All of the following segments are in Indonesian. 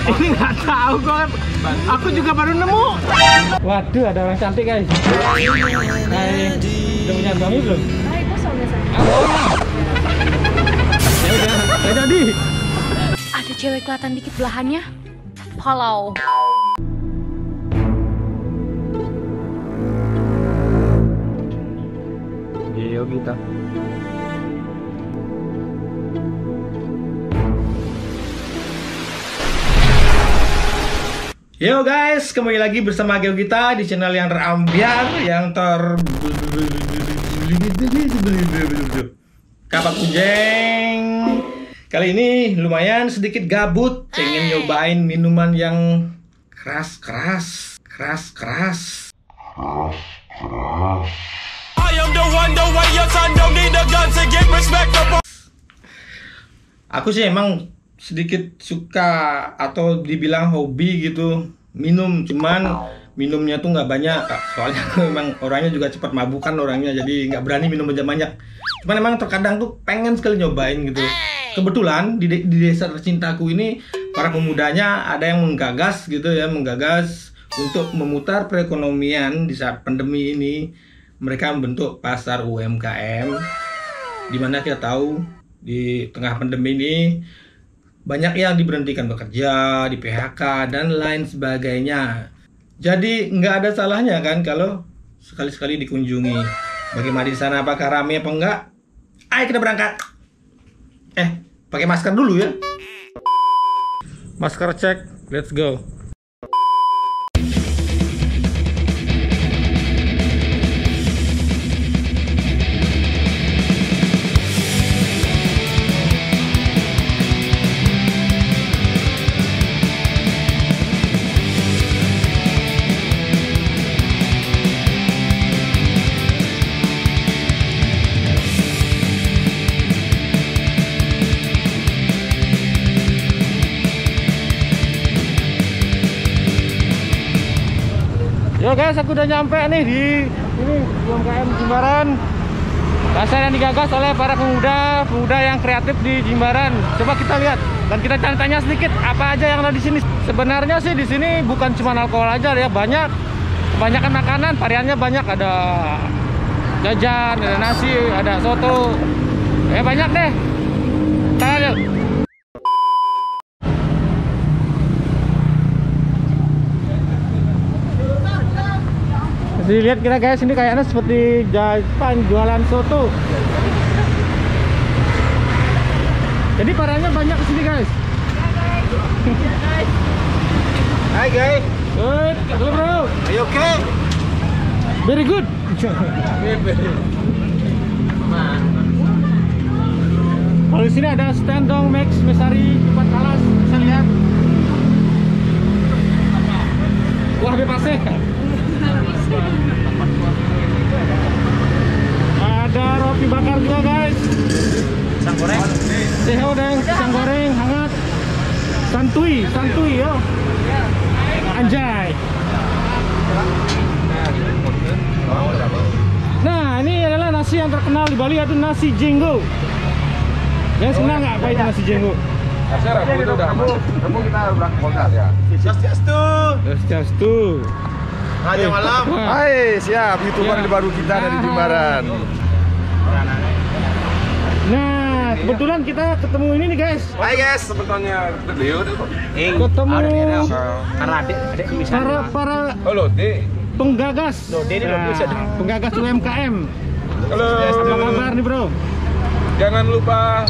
Ini nggak tahu gua. Aku juga baru nemu. Waduh, ada orang cantik guys. Hai, udah punya suami belum? Hai, kosong ya saya. Ya udah, nggak jadi. Ada cewek kelihatan dikit belahannya. Follow. Yo kita. Yo guys, kembali lagi bersama Geo kita di channel yang terambiar, yang kapak kunjeng. Kali ini lumayan sedikit gabut, pengen nyobain minuman yang keras. Aku sih emang sedikit suka atau dibilang hobi gitu minum, cuman minumnya tuh nggak banyak, soalnya aku emang orangnya juga cepat mabukan orangnya, jadi nggak berani minum banyak. Cuman emang terkadang tuh pengen sekali nyobain gitu. Kebetulan di desa tercintaku ini para pemudanya ada yang menggagas untuk memutar perekonomian di saat pandemi ini. Mereka membentuk pasar UMKM, dimana kita tahu di tengah pandemi ini banyak yang diberhentikan bekerja, di PHK, dan lain sebagainya. Jadi nggak ada salahnya kan kalau sekali-sekali dikunjungi. Bagaimana di sana, apakah ramai apa enggak? Ayo kita berangkat. Pakai masker dulu ya. Masker cek, let's go. Yo guys, aku udah nyampe nih di ini UMKM Jimbaran. Pasar yang digagas oleh para pemuda yang kreatif di Jimbaran. Coba kita lihat dan kita tanya sedikit apa aja yang ada di sini. Sebenarnya sih di sini bukan cuma alkohol aja ya, kebanyakan makanan, variannya banyak, ada jajan, ada nasi, ada soto. Ya banyak deh. Kita lihat. Lihat kita guys, ini kayaknya seperti Jepang jualan soto. Jadi variannya banyak di sini guys. Hi guys. Good, hello bro. Are you okay? Very good. Kalau di sini ada stand dong Max Mesari tempat kalas, bisa lihat. Wah bebasnya. Ada roti bakar juga guys. Pisang goreng. Seho deng, pisang goreng hangat. Santuy yo. Anjay. Nah, ini adalah nasi yang terkenal di Bali, yaitu nasi jenggo. Yang senang nggak apa itu nasi jenggo? Harusnya Rabu itu udah Rabu kita berangkat Polda ya. Swastiastu. Raja malam. Hai, siap YouTuber baru kita dari Jimbaran. Nah, kebetulan kita ketemu ini nih guys. Hai guys, sebetulnya Leo Ketemu karena para penggagas. Penggagas UMKM. Halo. Apa kabar nih bro? Jangan lupa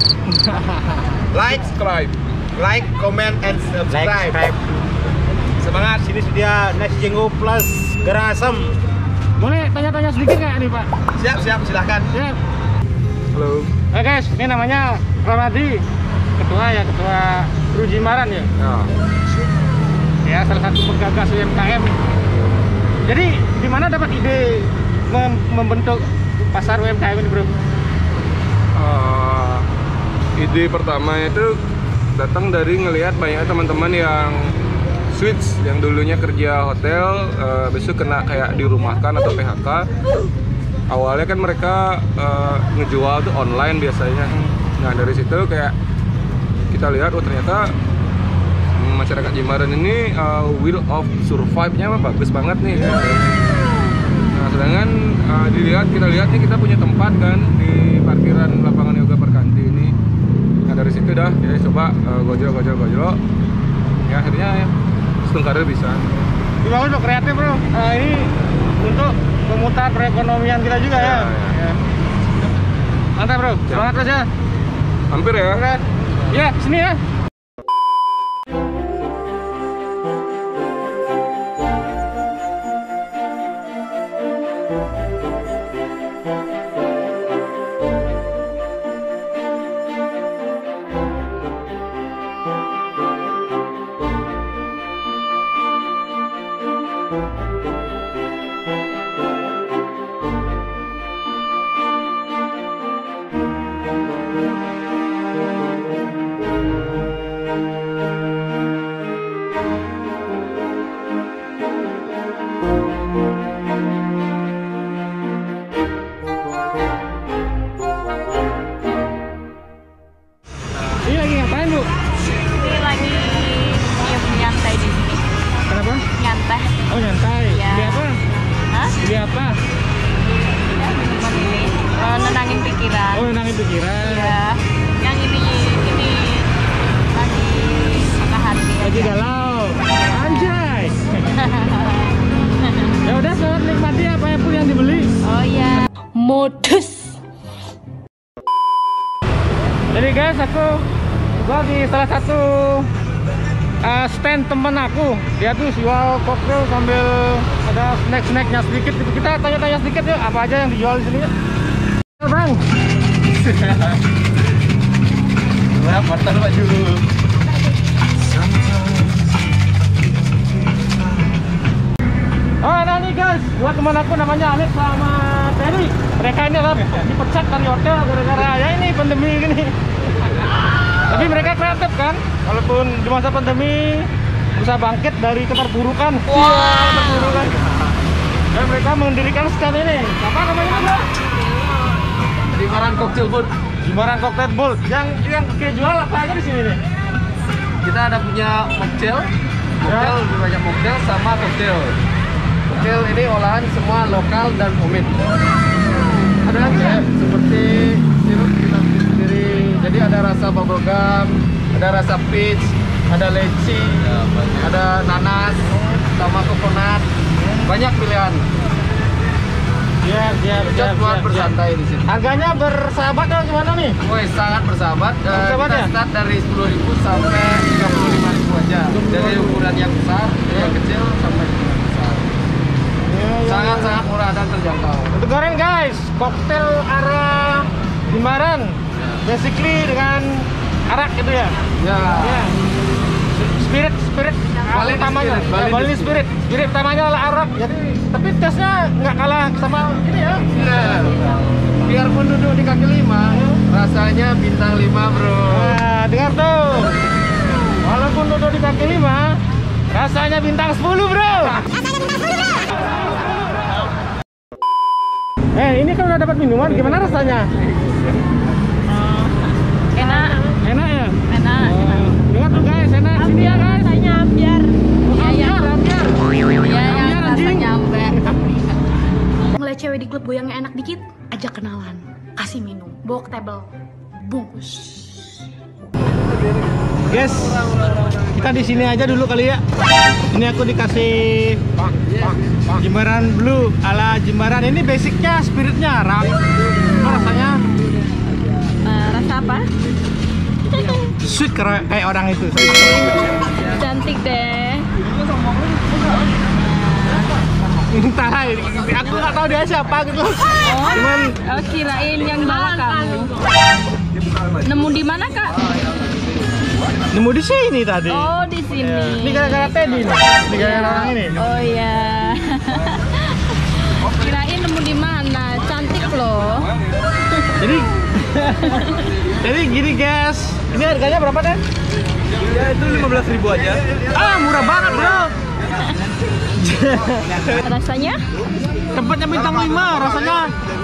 like, comment, and subscribe. Semangat, sini sedia nasi jenggo plus garam asam. Boleh tanya-tanya sedikit nggak nih Pak? Siap, silahkan. Siap. Halo. Oke guys, ini namanya Ramadi, ketua Kru Jimbaran ya. Ya, salah satu penggagas UMKM. Jadi di mana dapat ide membentuk pasar UMKM ini bro? Ide pertama itu datang dari ngelihat banyak teman-teman yang switch, yang dulunya kerja hotel, besok kena kayak dirumahkan atau PHK. Awalnya kan mereka ngejual tuh online biasanya. Nah dari situ kayak kita lihat, oh ternyata masyarakat Jimbaran ini will of survive-nya mah bagus banget nih. Nah, sedangkan kita lihat nih kita punya tempat kan di parkiran lapangan yoga Perkanti ini. Nah dari situ dah ya coba gojol. Ya akhirnya Stone Karir bisa. Bagus bro, kreatif bro. Ini untuk memutar perekonomian kita juga ya. Mantap bro, semangat terus ya. Hampir ya. Ya, sini ya. Ini lagi ngapain bu? Ini lagi nyantai di sini. Kenapa? Nyantai. Oh nyantai. Iya. Beli apa? Hah? Beli apa? Ya, minuman ini. Nenangin pikiran. Oh nenangin pikiran. Iya. Yang ini lagi patah hati. Lagi aja. galau. Anjay. Ya udah selamat nikmati apa pun yang dibeli. Oh iya. Modus. Jadi guys, gua di salah satu stand temen aku. Dia tuh jual koktail sambil ada snack-snacknya sedikit. Kita tanya-tanya sedikit yuk, apa aja yang dijual di sini yuk. Bang. Wah, mantap baju. Oh, nah nih guys, buat teman aku namanya Alex sama Terry. Mereka ini lah dipecat dari hotel gara-gara ya ini pandemi gini. Tapi mereka kreatif kan, walaupun di masa pandemi bisa bangkit dari keterpurukan. Keterpurukan. Dan mereka mendirikan stand ini. Apa namanya bro? Jimbaran Cocktail Boat. Jimbaran Cocktail Boat. Yang jual apa aja di sini nih? Kita ada punya mocktail, lebih banyak mocktail sama cocktail. Cocktail ini olahan semua lokal dan homemade. Ada lagi ya? Seperti sirup kita bikin sendiri. Jadi ada rasa bubble gum, ada rasa peach, ada leci, ada nanas, sama coconut. Banyak pilihan. Cocok buat bersantai di sini. Harganya bersahabat atau gimana nih? Woi, sangat bersahabat. Bersahabat Kita ya? start dari 10.000 sampai 35.000 aja. Dari ukuran yang besar, dari yang kecil sampai ukuran besar. Sangat-sangat murah dan terjangkau. Untuk goreng guys, koktail arah Jimbaran. Basically dengan arak gitu ya. Ya. Ya. Spirit Bali utamanya. Spirit, Bali Bali Spirit. Spirit utamanya adalah arak. Jadi tapi tesnya nggak kalah sama ini ya. Iya. Biarpun duduk di kaki 5, rasanya bintang 5 bro. Nah, dengar tuh. Walaupun duduk di kaki 5, rasanya bintang 10 bro. Ini kan udah dapat minuman, gimana rasanya? Enak. Enak ya? Enak. Dengar tuh guys, enak. Sini ya guys. Rasanya ambiar. Ambiar. Iya, yang anjing. rasanya ambiar. Ngeliat cewek di klub goyangnya enak dikit, ajak kenalan, kasih minum, bawa ke table, bungkus. Guys, kita di sini aja dulu kali ya. Ini aku dikasih Jimbaran Blue ala Jimbaran. Ini basicnya spiritnya ram. Apa rasanya? Rasa apa? Sweet kayak orang itu. Cantik deh. Entah, aku nggak tahu dia siapa gitu. Cuman Kirain yang bawa kamu. Nemu di mana kak? nemu di sini tadi. Oh di sini. Ini gara-gara Teddy nih. Ini gara-gara orang ini. Oh iya. Kirain nemu di mana? Cantik loh. Jadi gini guys. Ini harganya berapa Den? Ya itu 15.000 aja. Ah murah banget bro. Rasanya? Tempatnya bintang 5 rasanya.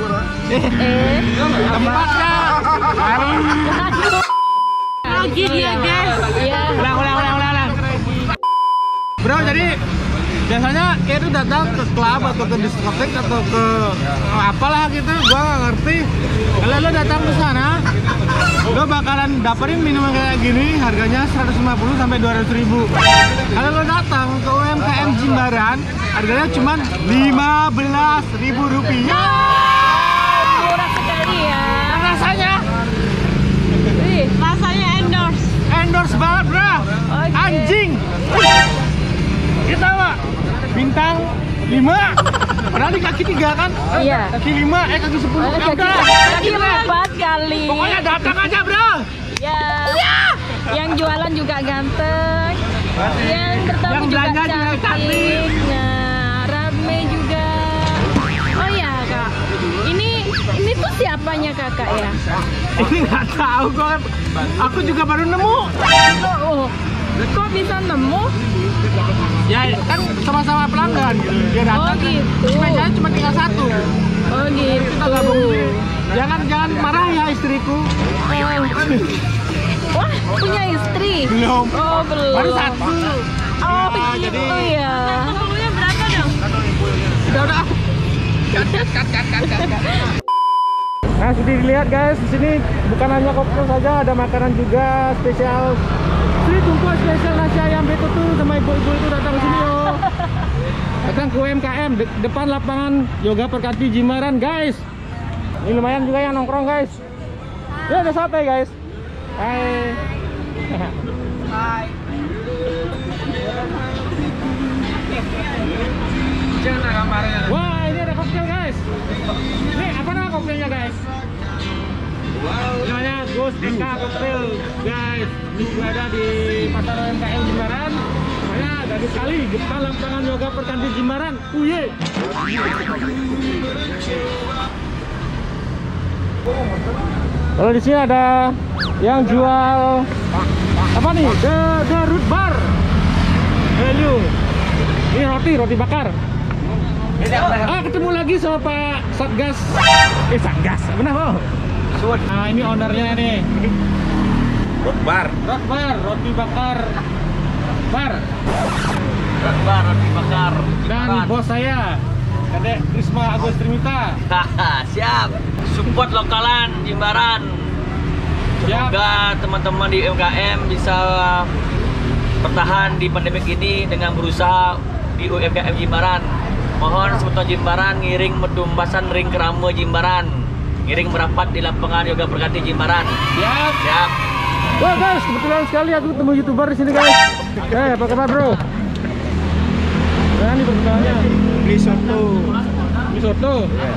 Tempatnya. Lagi dia guys. Iya. Ulang. Bro, jadi biasanya itu datang ke klub atau ke diskotek atau ke apalah gitu, gua nggak ngerti. Kalau lo datang ke sana, lo bakalan dapetin minuman kayak gini, harganya 150 sampai 200 ribu. Kalau lo datang ke UMKM Jimbaran, harganya cuma 15 ribu rupiah. Murah sekali ya. Dan rasanya Rasanya endorse banget, bro. Oke. Anjing. Kita Pak, bintang 5. Padahal di kaki 3 kan? Iya. Kaki 5, kaki 10. Ya udah. Kaki 4 kali. Pokoknya datang aja, bro. Ya. Yang jualan juga ganteng. Yang bertamu Yang juga belanja juga cantik. cantik. Nah, rame juga. Oh ya, Kak. Ini tuh siapanya Kakak ya? Ini nggak tahu kok. Aku juga baru nemu. Oh, kok bisa nemu? Ya kan sama-sama pelanggan gitu. Dia datang. Oh, gitu. Mejanya cuma tinggal 1. Oh gitu. Kita gabung sini. Jangan marah ya istriku. Wah, punya istri? Belum. Oh, belum. Baru 1. Oh, Ya, gitu jadi- ya. Totalnya berapa dong? Udah. Nah, sudah dilihat guys, di sini bukan hanya koktel saja, ada makanan juga spesial. Street tunggu spesial nasi ayam betutu sama ibu-ibu itu datang ke sini yo. Datang ke UMKM depan lapangan Yoga Perkati Jimbaran guys. Ini lumayan juga yang nongkrong guys. Ya ada sate guys. Hai. Wah, ini ada koktel guys. Nih, apa nama koktelnya guys? Namanya Ghost Eka Koktel guys. Ini juga ada di pasar UMKM Jimbaran. Makanya dari sekali depan lapangan Yoga Perkanti Jimbaran. Uye. Kalau di sini ada yang jual apa nih? The Root Bar. Hello. Ini roti bakar. Ketemu lagi sama Pak Satgas. Satgas, benar Bang? Nah, ini ownernya nih. Root Bar, roti bakar. Roti bakar. Dan bos saya, Kadek Risma Agus Trimita. Siap. Support lokalan Jimbaran. Siap. Semoga teman-teman di UMKM bisa bertahan di pandemik ini dengan berusaha di UMKM Jimbaran. Mohon sebetulnya Jimbaran ngiring medumbasan ring kerama Jimbaran. Ngiring merapat di lapangan Yoga Perkati Jimbaran. Siap. Siap. Wah guys, kebetulan sekali aku ketemu YouTuber di sini guys. Apa kabar bro? Nah, ini perkenalannya. Beli soto.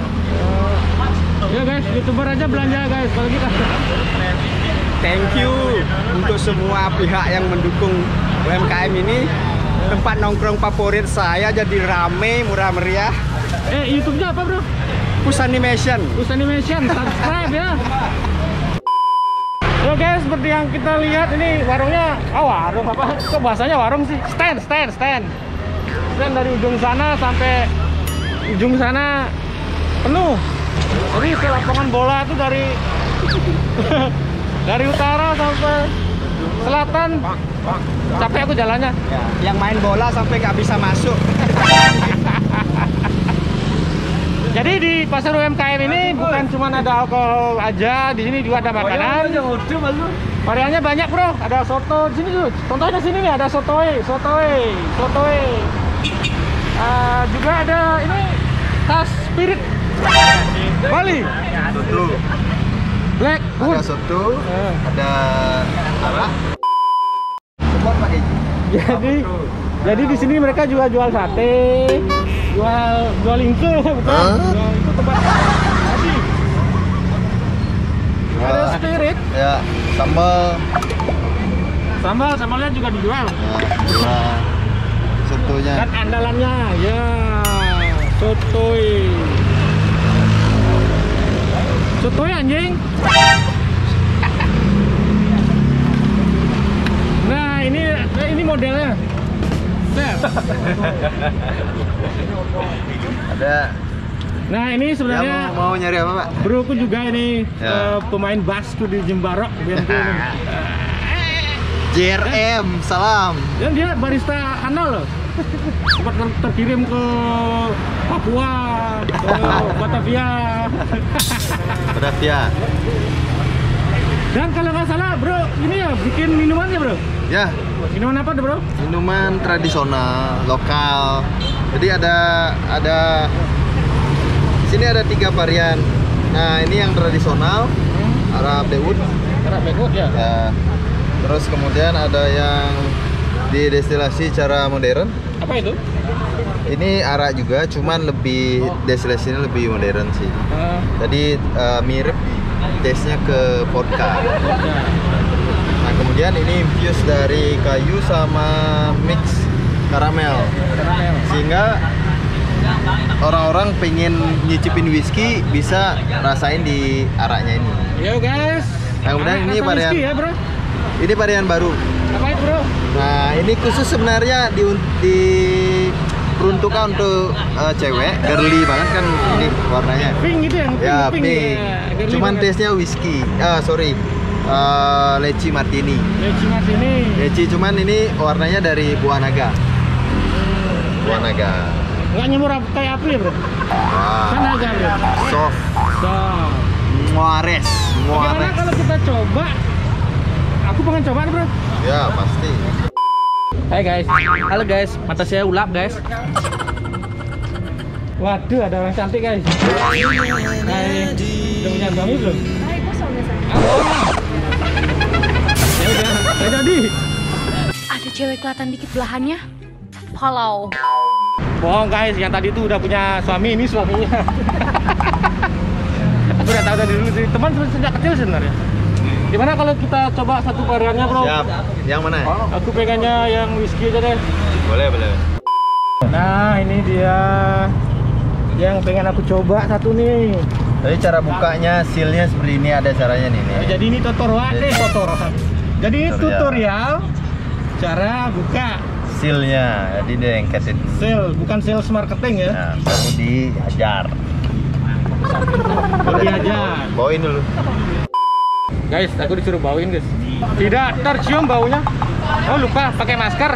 Ya guys, YouTuber aja belanja guys. Kalau kita. Thank you untuk semua pihak yang mendukung UMKM ini. Tempat nongkrong favorit saya jadi rame, murah meriah. YouTube-nya apa bro? Push Animation. Subscribe ya. Yo guys, seperti yang kita lihat ini warungnya, warung apa? Kok bahasanya warung sih? Stand dari ujung sana sampai ujung sana penuh. Jadi ke lapangan bola itu dari dari utara sampai selatan. Capek aku jalannya. Ya, yang main bola sampai nggak bisa masuk. Jadi di pasar UMKM ini bukan cuma ada alkohol aja, di sini juga ada makanan. Variannya banyak bro, ada soto di sini tuh. Contohnya sini nih ada sotoy. Juga ada ini khas spirit Bali. Soto. Black Wood. Ada soto, ada arak. Semua pakai. Jadi di sini mereka juga jual sate, jual lingke, betul. Itu tempat nasi. Ada spirit. Ya, Sambalnya juga dijual. Sotonya. Dan andalannya ya sotoy anjing. Nah ini modelnya. Ada. Nah ini sebenarnya mau nyari apa Pak? broku juga ini Ya. pemain basku di Jimbarok BNP ini. JRM, salam. Dan dia barista handal loh. sempat terkirim ke Papua, ke Batavia. Batavia. Dan kalau nggak salah bro, ini ya bikin minumannya bro. Ya, Minuman apa tuh bro? minuman tradisional lokal. Jadi ada di sini ada 3 varian. Nah, ini yang tradisional, Arab Dewut. Arab Dewut ya. Ya. Terus kemudian ada yang didestilasi secara modern. Apa itu? Ini arak juga, cuman lebih destilasinya lebih modern sih. Jadi mirip taste-nya ke vodka. Nah, kemudian ini infuse dari kayu sama mix karamel. Sehingga orang-orang pengen nyicipin whisky bisa rasain di araknya ini. Yo guys. Nah, kemudian ini varian ya, bro. Ini varian baru. Apa itu bro? Nah, ini khusus sebenarnya diperuntukkan untuk cewek, girly banget kan ini warnanya. Pink gitu yang Ya, pink. Ya, Cuman taste-nya whisky. Leci martini. Leci martini. Leci, cuman ini warnanya dari buah naga. Buah naga. Nggak nyemur kayak apel ya bro? Wah. Kan naga bro. Soft. So, Muares. bagaimana kalau kita coba? Aku pengen coba nih bro. Ya, pasti. Hai guys. Halo guys, mata saya ulap guys. Waduh, ada orang cantik guys. Hai. Udah punya suami belum? Hai, bos udah saya. Ya udah, nggak jadi. Ada cewek kelihatan dikit belahannya. Follow. Bohong guys, yang tadi tuh udah punya suami, ini suaminya. Aku udah tahu dari dulu sih, teman sejak kecil sebenarnya. Gimana kalau kita coba satu variannya bro? Siap. Yang mana? Aku pengennya yang whisky aja deh. Boleh, boleh. Nah ini dia yang pengen aku coba satu nih. Jadi cara bukanya sealnya seperti ini, ada caranya nih. Nah, jadi ini tutorial. Jadi ini Tutorial. tutorial cara buka Sealnya, jadi dia yang kasih dulu. sale, bukan sales marketing ya. Nah, baru diajar. Baru diajar. Bawain dulu. Guys, aku disuruh bawain guys. Tidak tercium baunya. Oh lupa pakai masker.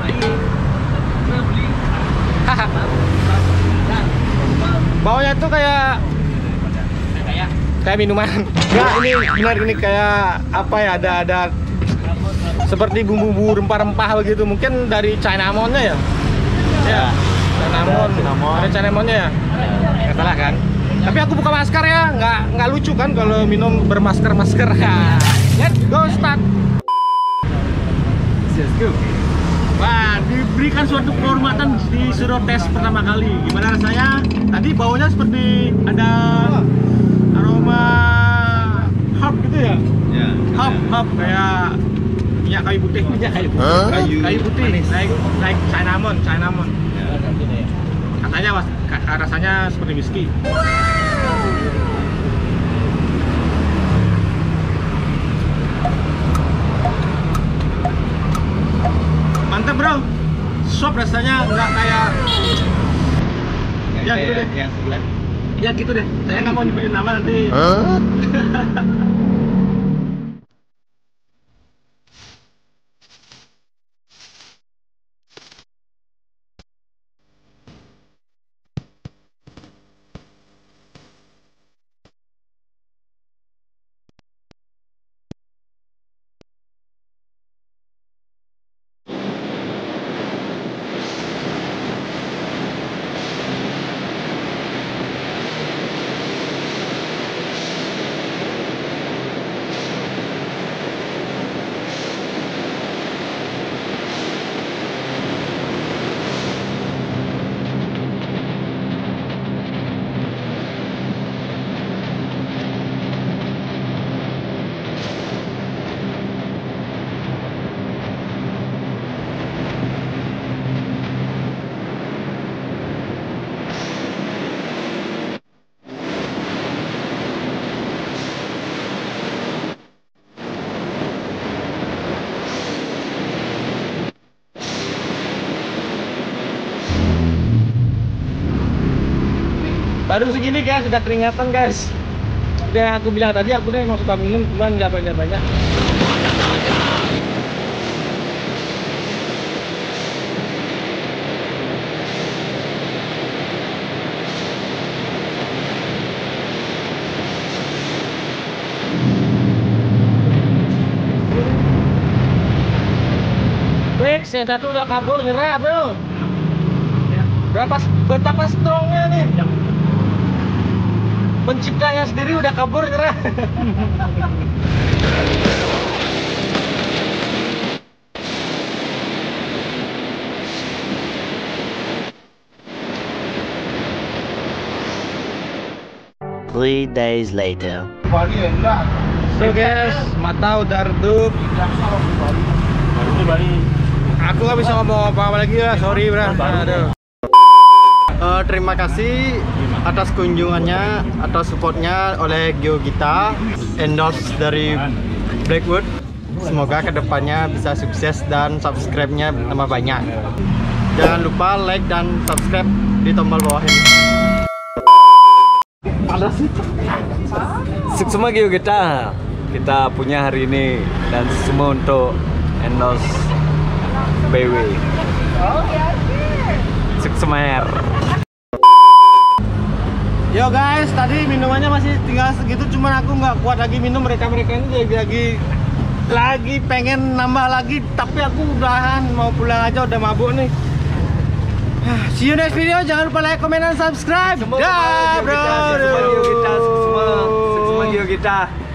Baunya tuh kayak minuman. Enggak, ini benar ini kayak apa ya? Ada seperti bumbu-bumbu rempah-rempah begitu. Mungkin dari Cinnamon-nya ya. Ya. Cinnamon. Ada Cinnamon-nya ya. Nggak salah kan? Tapi aku buka masker ya, nggak lucu kan kalau minum bermasker-masker. Let's go start. Let's go. Wah, diberikan suatu kehormatan disuruh tes pertama kali. Gimana rasanya? Tadi baunya seperti ada aroma herb gitu ya? Ya. Herb kayak minyak kayu putih, kayu putih, naik cinnamon. Katanya rasanya seperti whisky. Mantap bro, sop rasanya nggak kayak ya gitu deh. Ya gitu deh. Saya nggak mau nyebutin nama nanti. Baru segini guys, sudah keringatan guys. Udah aku bilang tadi, aku emang suka minum, cuman nggak banyak-banyak. X-nya satu udah kabur nyerah bro. Betapa strongnya nih. Penciptanya sendiri udah kabur nyerah. Three days later. So guys, mata udah redup. Aku gak bisa ngomong apa-apa lagi lah, sorry bro. Aduh. Terima kasih atas kunjungannya, atas supportnya oleh GeoGita, endorse dari Blackwood. Semoga kedepannya bisa sukses dan subscribe-nya tambah banyak. Jangan lupa like dan subscribe di tombol bawah ini. Semua GeoGita kita punya hari ini dan semua untuk endorse BW. Suksemer. Yo guys, tadi minumannya masih tinggal segitu, cuman aku nggak kuat lagi minum. Mereka ini lagi pengen nambah lagi, tapi aku udahan mau pulang aja, udah mabuk nih. See you next video. Jangan lupa like, comment, dan subscribe. Semua GeoGita.